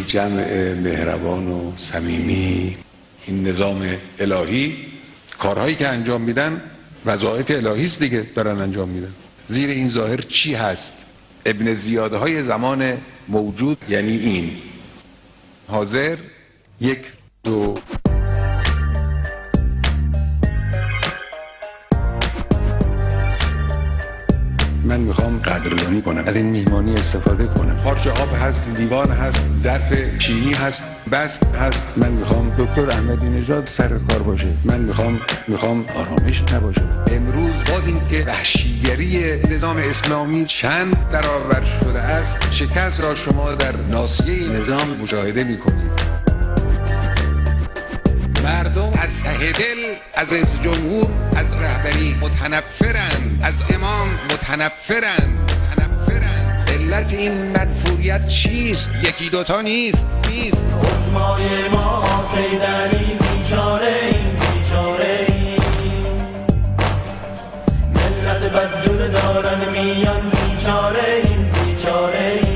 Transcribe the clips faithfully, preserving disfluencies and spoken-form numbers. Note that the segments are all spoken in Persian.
جمع مهربان و صمیمی، این نظام الهی، کارهایی که انجام میدن وظایف الهی است دیگه، دارن انجام میدن. زیر این ظاهر چی هست؟ ابن زیاده های زمان موجود یعنی این حاضر، یک دو من میخوام قدردانی کنم، از این میهمانی استفاده کنم. پارچه آب هست، لیوان هست، ظرف چینی هست، بست هست. من میخوام دکتر احمدی نژاد سر کار باشه. من میخوام میخوام آرامش نباشه. امروز با اینکه وحشیگری نظام اسلامی چند برابر شده است، شکست را شما در ناصیه نظام مشاهده میکنید. مردم از ته دل از رئیس جمهور، از رهبری متنفرند، از امام متنفرند متنفرند. علت این منفوریت چیست؟ یکی دوتا نیست نیست عظمای ما حسینی بیچاره این بیچاره این ملت بدجور دارن میان بیچاره این بیچاره این.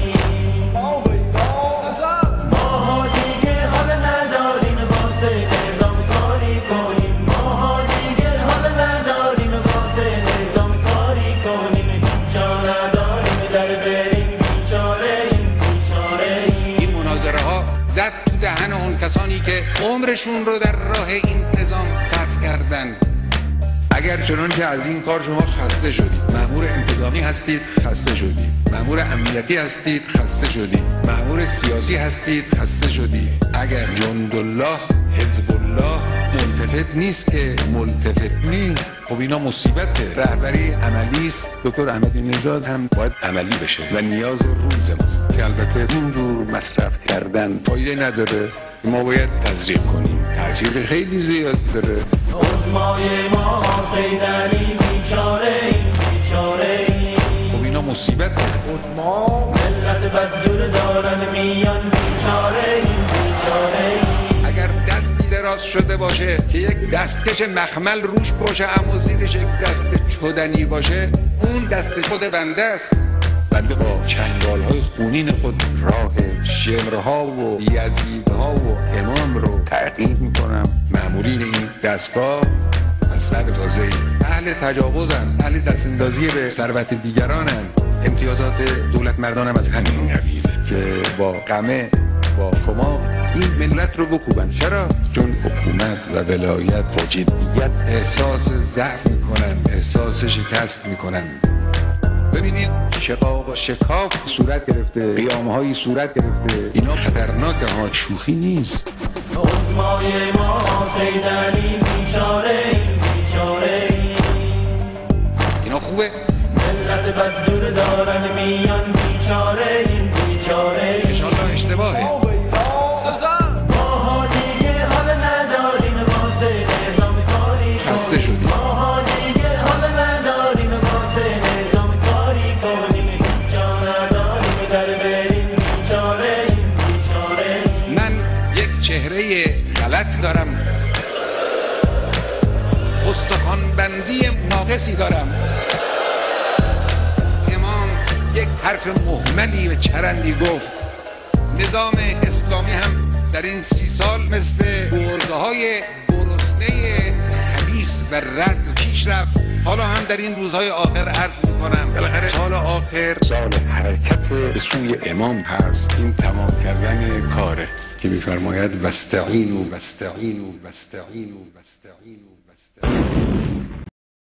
زد تو دهن اون کسانی که عمرشون رو در راه این نظام صرف کردن. اگر چنانچه از این کار شما خسته شدید، مأمور انتظامی هستید خسته شدید، مأمور امنیتی هستید خسته شدید، مأمور سیاسی هستید خسته شدید، اگر جندالله حزب الله ملتفت نیست که ملتفت نیست، خب اینا مصیبته. رهبری عملی است. دکتر احمدی نژاد هم باید عملی بشه و نیاز روز ماست که البته اینجور مصرف کردن فایده نداره. ما باید تزریق کنیم، تاثیر خیلی زیاد داره. عظمای ما حسینی بیچاره این بیچاره این. خب اینا مصیبته. عظما ملت بدجور دارن میان بیچاره این بیچاره این. اگر دستی دراز شده باشه که یک دستکش مخمل روش باشه اما زیرش یک دست چدنی باشه، اون دست خود بنده است. بنده با چنگال‌های خونین خود راه شمرها و یزیدها و امام رو تعقیب میکنم. مأمورین این دستگاه از صدر تازه اهل تجاوزن، اهل دستاندازی به ثروت دیگرانن. امتیازات دولت مردان هم از همین قبیله که با قمه با شما این ملت رو بکوبن. چرا؟ چون حکومت و ولایت و جدیت احساس ضعف میکنن، احساس شکست میکنن. ببینید شقاق و شکاف صورت گرفته، قیامهایی صورت گرفته. اینا خطرناکه ها، شوخی نیست. عظمای ما حسینی بیچاره این بیچاره این. اینا خوبه؟ ملت بدجور دارن میان بیچاره این بیچاره این. انشالله اشتباهه. ماها دیگه حال نداریم واسه نظام کاری کنیم. خسته شدیم. ماها دیگه حال نداریم واسه نظام کاری کنیم. جا نداریم در بریم بیچاره این بیچاره این. من یک چهره غلط دارم، استخوان بندی ناقصی دارم. امام یک حرف مهملی و چرندی گفت. نظام اسلامی هم در این سی سال مثل گرگه های گرسنه خبیث و رز پیش رفت. حالا هم در این روزهای آخر عرض میکنم بالاخره سال آخر سال حرکت به سوی امام هست. این تمام کردن کاره که میفرماید واستعینوا واستعینوا واستعینوا واستعینوا واستعینوا